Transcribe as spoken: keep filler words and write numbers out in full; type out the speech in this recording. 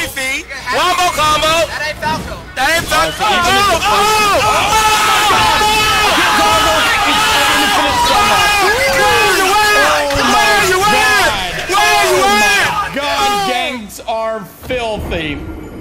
filthy. One more combo. That ain't Falco. That ain't Falco. Oh, oh, oh, oh, God, gangs are filthy.